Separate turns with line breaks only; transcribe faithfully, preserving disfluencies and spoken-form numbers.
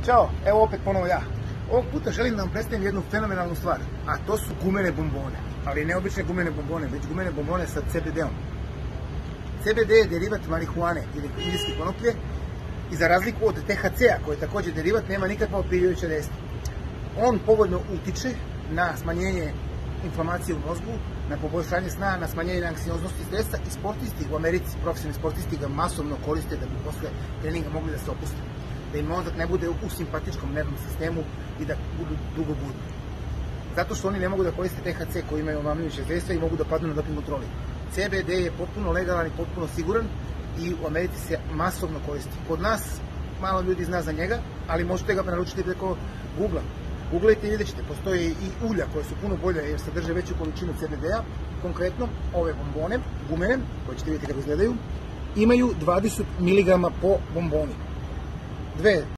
Ćao, evo opet ponovo ja. Ovog puta želim da vam predstavim jednu fenomenalnu stvar, a to su gumene bombone. Ali ne obične gumene bombone, već gumene bombone sa C B D-om. C B D je derivat marihuane ili indijske konoplje i za razliku od T H C-a, koji je također derivat, nema nikakva opirijuća dejstva. On povoljno utiče na smanjenje inflamacije u mozgu, na poboljšanje sna, na smanjenje anksioznosti i stresa, i sportisti u Americi, profesionalni sportisti ga masovno koriste da bi posle treninga mogli da se opuste, da im mozak ne bude u simpatičkom nervnom sistemu i da budu dugo budni. Zato što oni ne mogu da koriste T H C koji imaju omamljujuće dejstva i mogu da padnu na doping kontroli. C B D je potpuno legalan i potpuno siguran i u Americi se masovno koristi. Kod nas malo ljudi zna za njega, ali možete ga naručiti preko Google-a. Googlajte i vidjet ćete, postoje i ulja koje su puno bolje jer sadrže veću količinu C B D-a. Konkretno, ove bombone, gumene, koje ćete vidjeti kako izgledaju, imaju dvadeset miligrama po bomboni. Dve